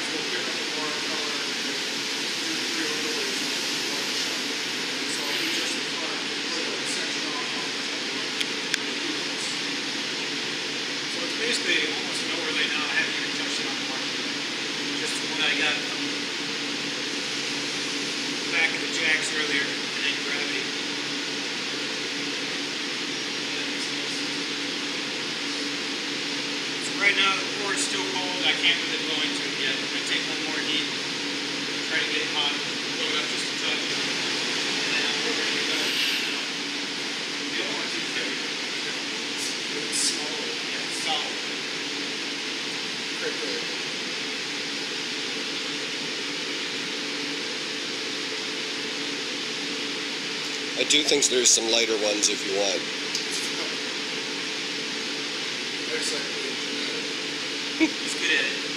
will pick up the bar color and do three overlays on the bar shot. So I'll do just the front, put a section off on the wheels. So it's basically almost an overlay now. I haven't even touched it on the market. Just when I got from the back of the jacks earlier, and then gravity. Right now the core is still cold. I can't really blow into it yet. I'm going to take one more heat, try to get it hot, blow it up just a touch, and then we're ready to go. The other one's even heavy. It's solid. Yeah, it's solid. Great, great. I do think there's some lighter ones if you want. He's good at it.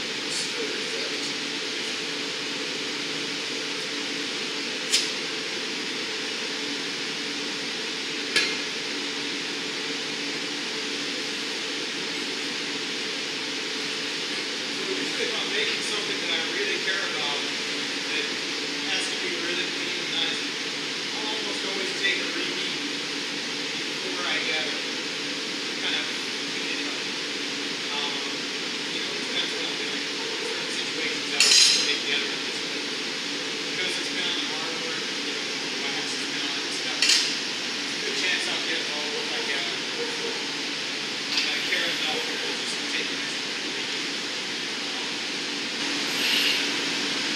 If I'm making something that I really care about, that has to be really clean and nice, I'll almost always take a reheat before I kind of clean it up. You know, it depends what I'm doing. In certain situations, I would make the other one this way. Because it's been on the hardware, you know, wax has been on it and stuff, there's a good chance I'll get it all look like that. And I care enough to just take it.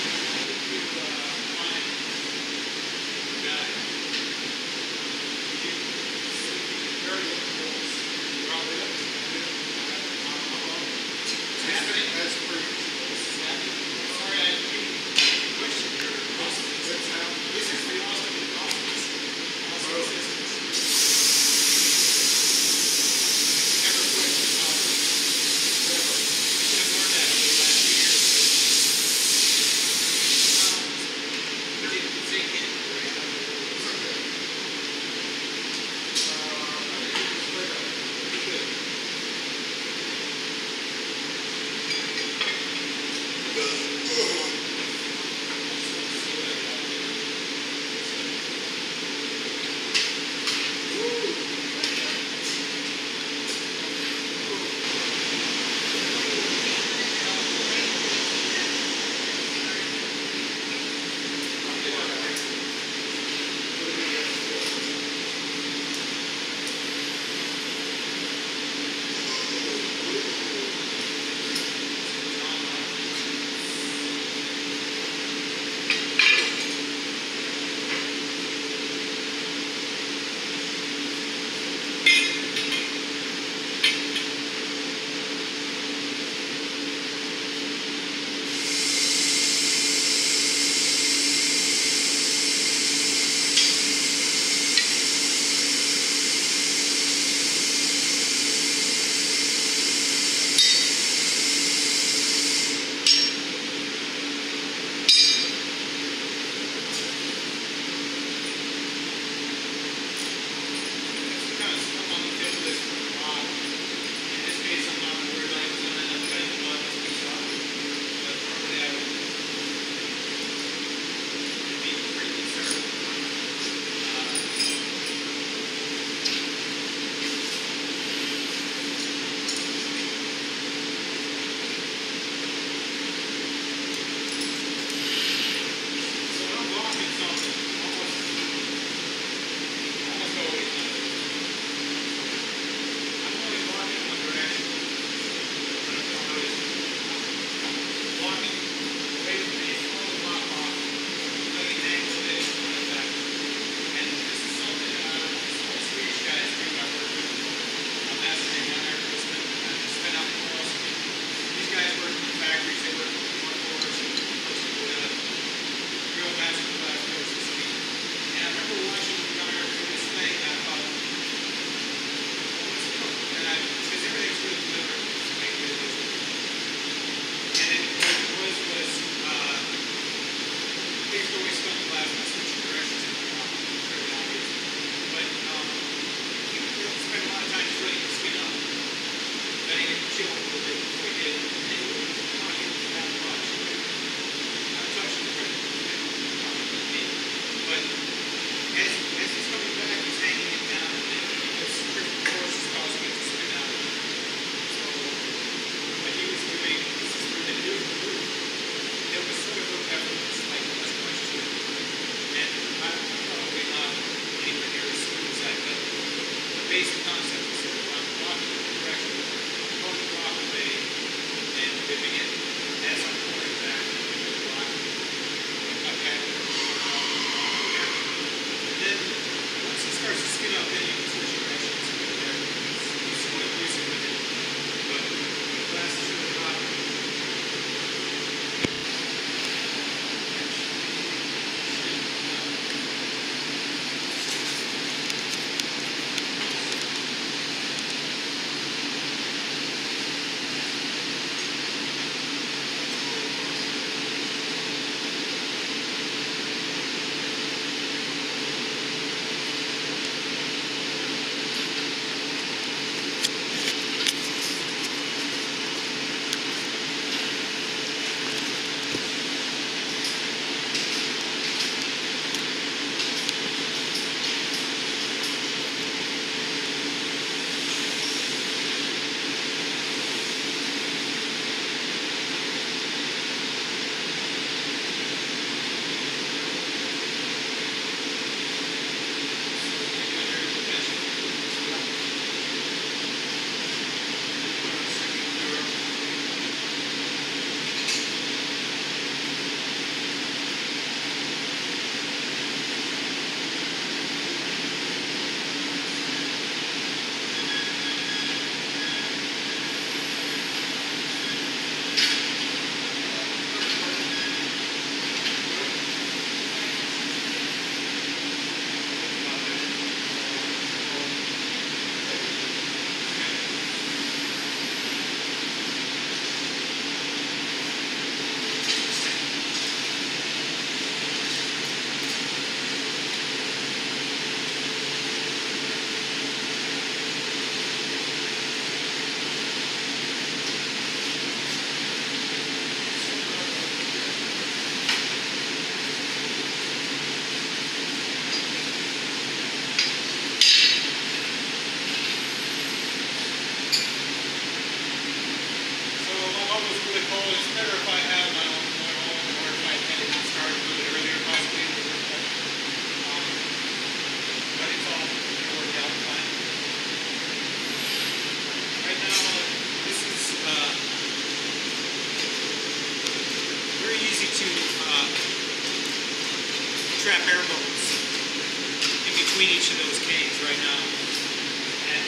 trap air bubbles in between each of those canes right now. And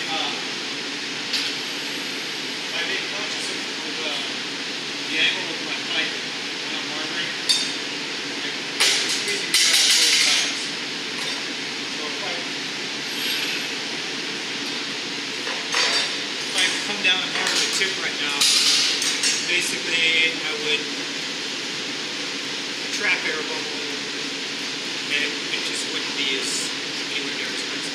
I make conscious of the angle of my pipe when I'm margaring. I'm squeezing it around both sides. So if I come down and mark the tip right now, basically I would trap air bubble, and it just wouldn't be anywhere near as expensive.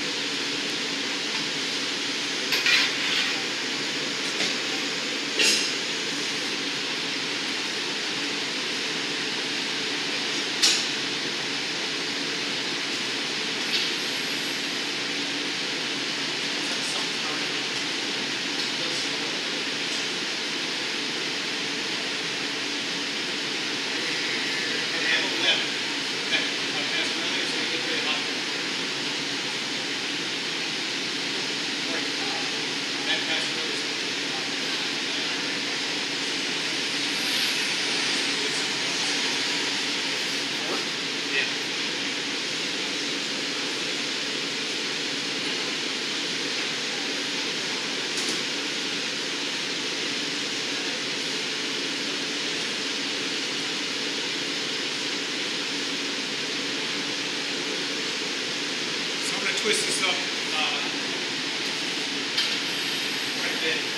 Twist this up quite a bit.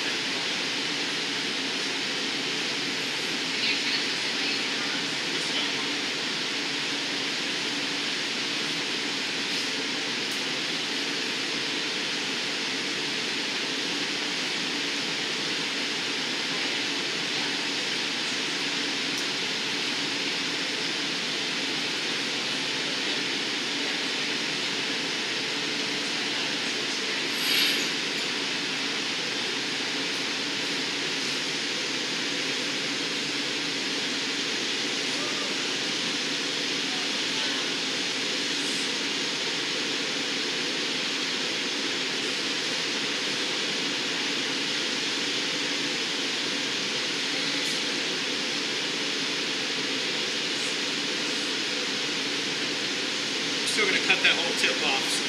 Still going to cut that whole tip off.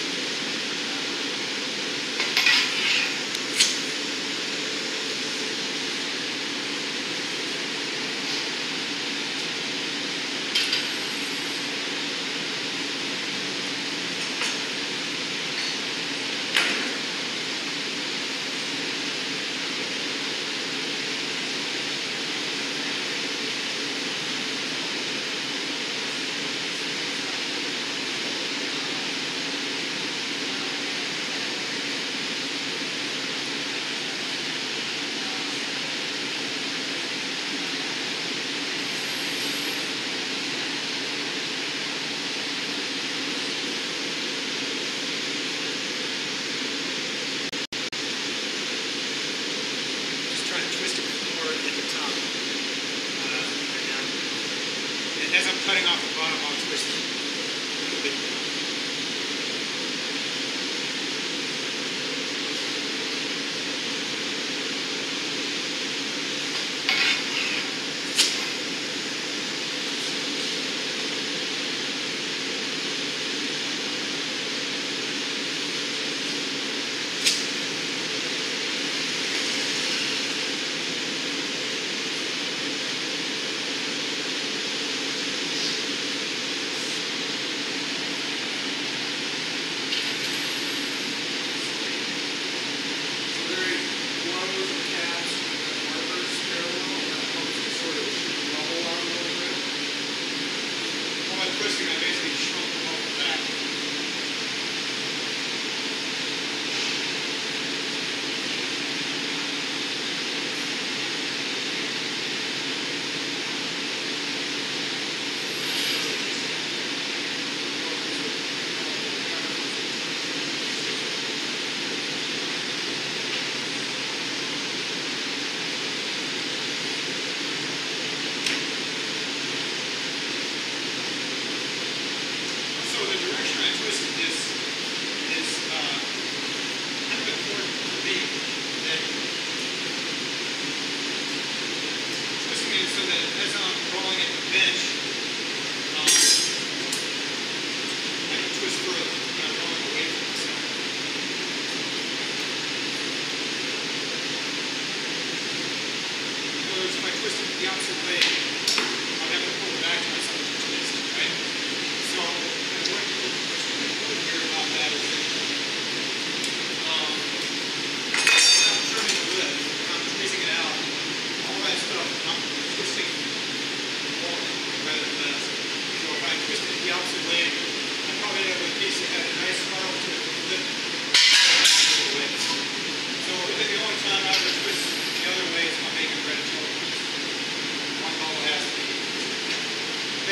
As I'm cutting off the bottom, I'll twist it a little bit more.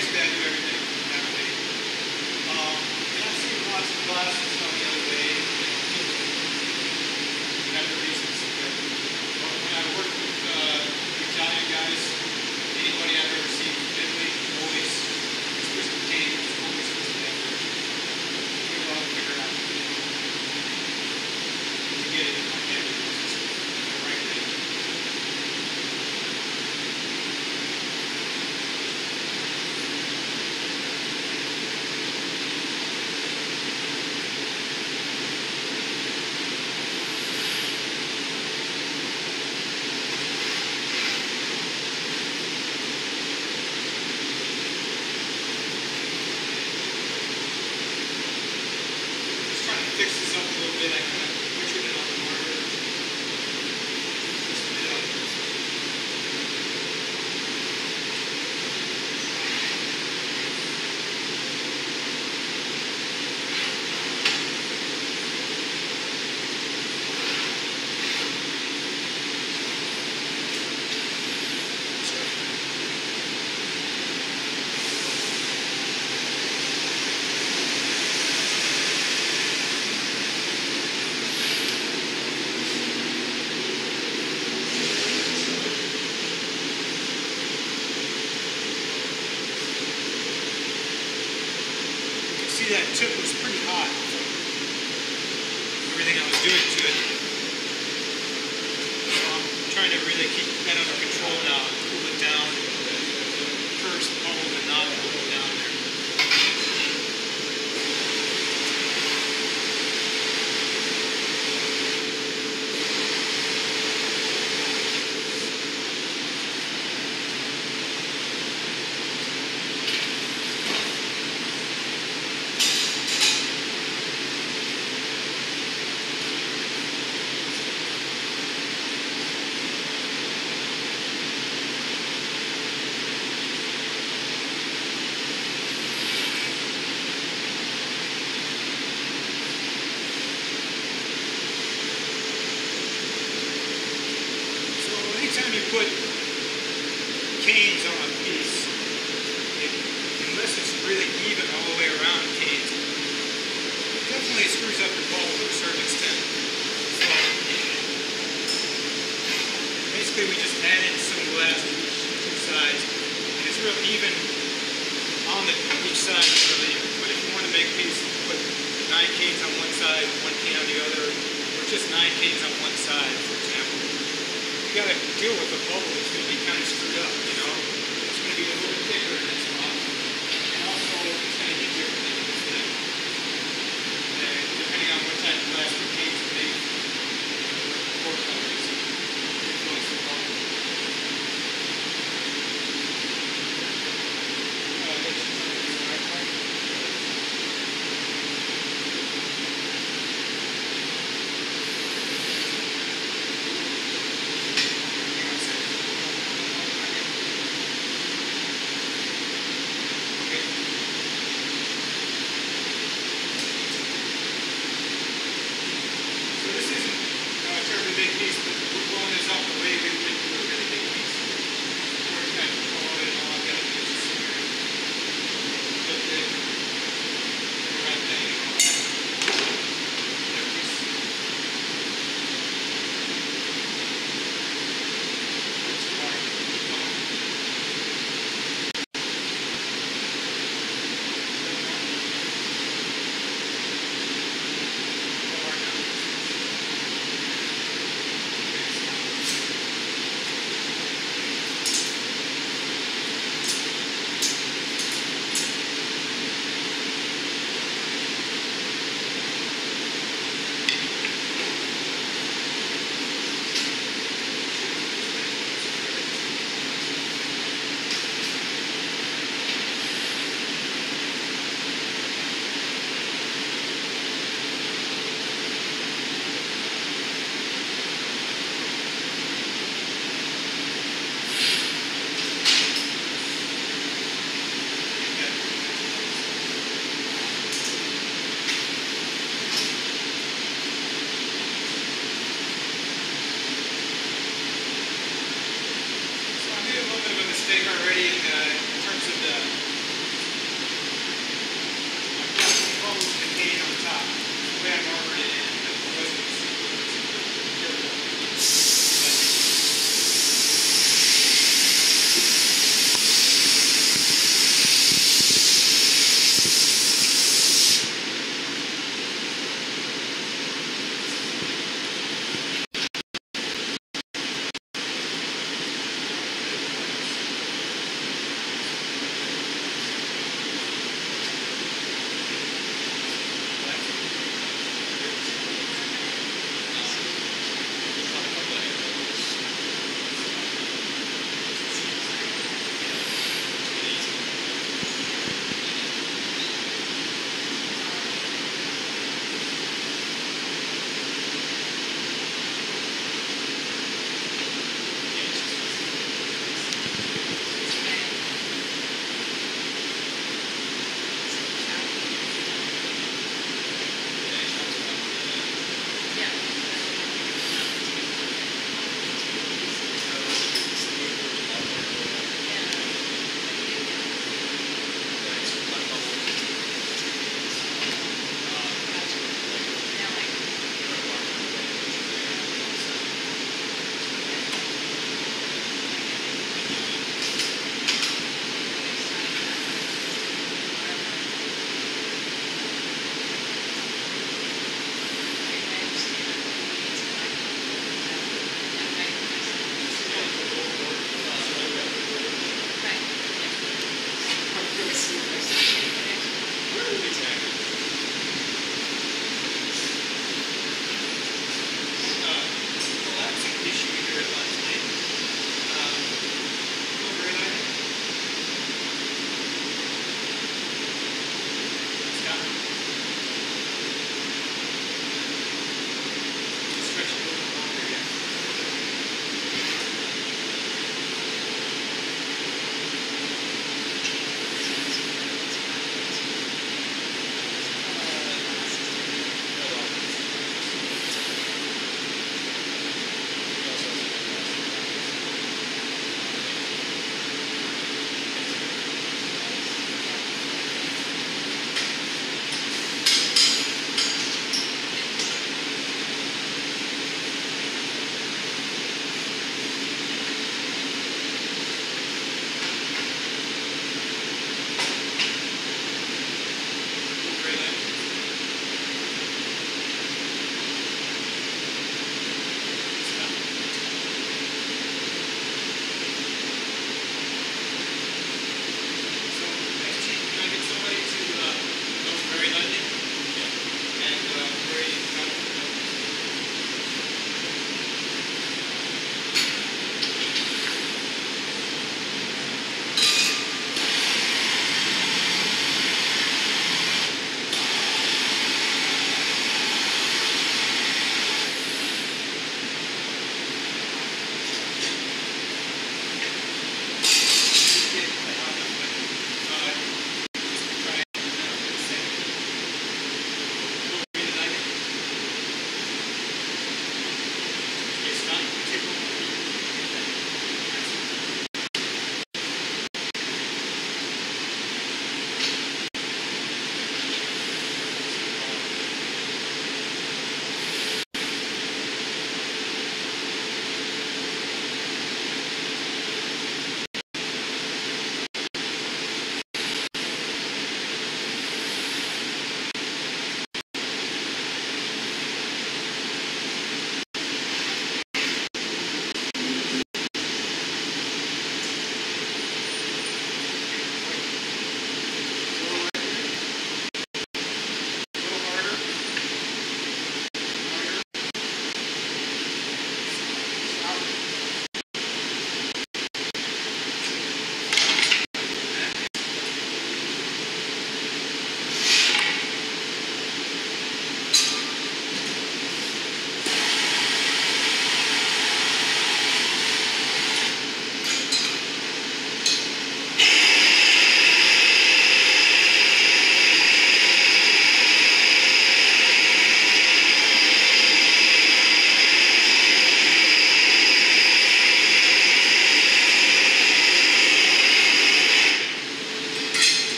basically I do everything that way. And I've seen lots of classes done the other way, whatever reasons. But when I worked with the Italian guys, anybody I've ever seen from Italy always twist the canes, always twist that first. Figure out to get it in my head. It's just the right way. Fix this up a little bit. I kind of butchered it on the marker. Just a bit up. See, that tip was pretty hot. Everything I was doing to it. So I'm trying to really keep that under control now and cool it down. First bubble the knot a little down there. Anytime you put canes on a piece, unless it's really even all the way around canes, it definitely screws up your bubble to a certain extent. So basically we just add in some glass to two sides, and it's real even on each side. Really. But if you want to make a piece, put 9 canes on one side, 1 cane on the other, or just 9 canes on one side, for example. You gotta deal with the bubble that's going to be kind of screwed up, you know? It's going to be a little bit thicker in this one. And also, it's going to hit differently in this thing. Depending on what type of glass the canes are made, the core colors influence the bubble. Big piece, but we're blowing this up the way we would do a really big piece. We're just going to control it, and all I've got to do is just sit here and flip it, do the right thing, and all that. That piece. It's hard. Already in terms of the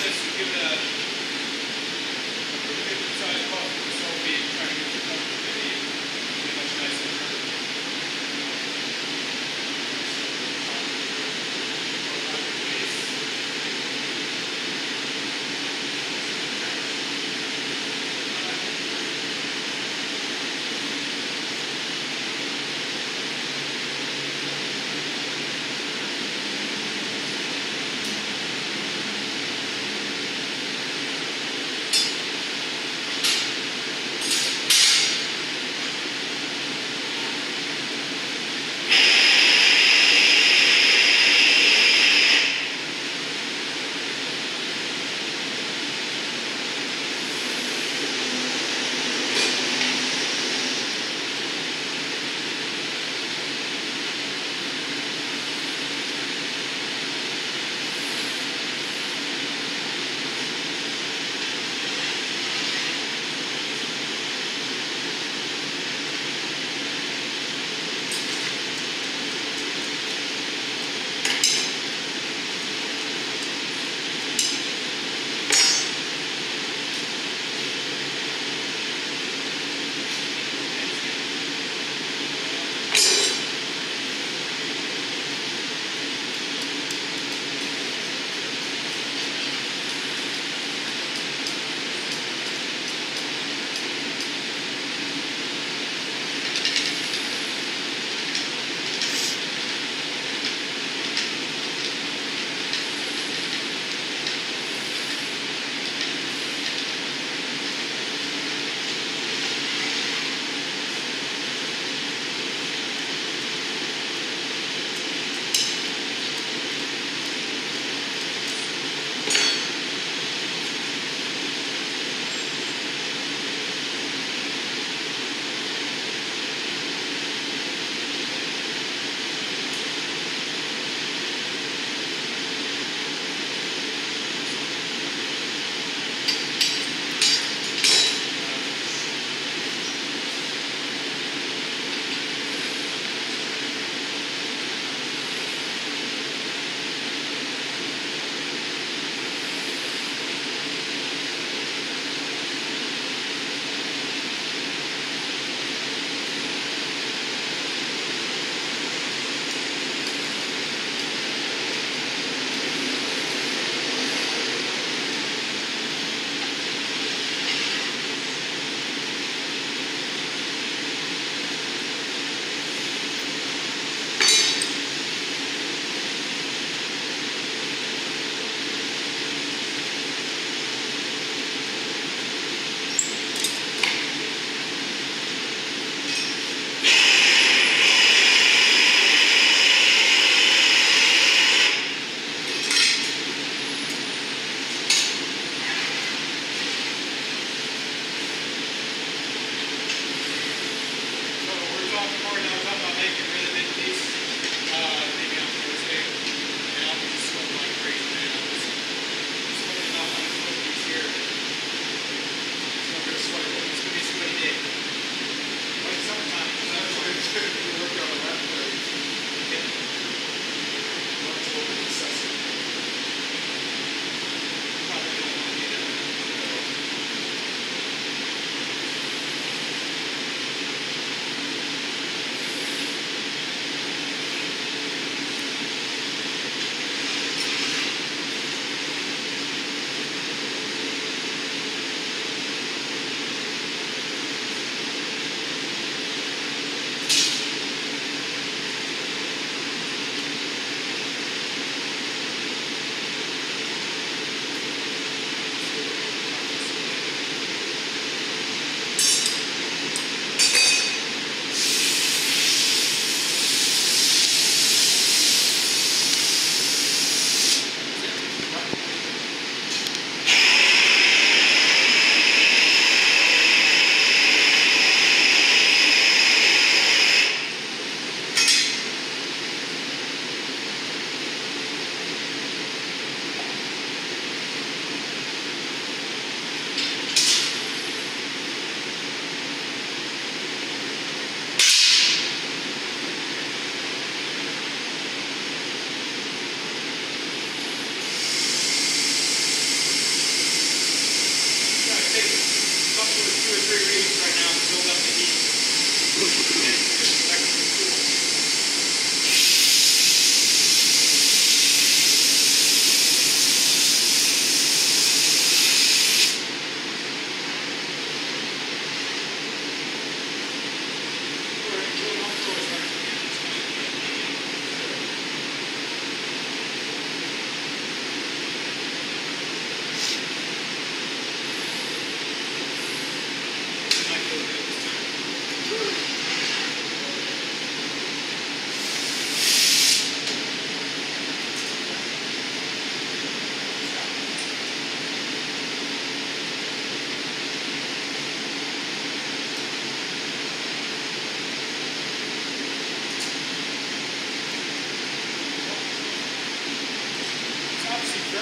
this, you give it a really good size puff with the soapy and try to get your puff to be much nicer.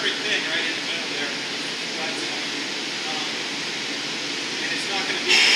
very thin right in the middle there. But, and it's not going to be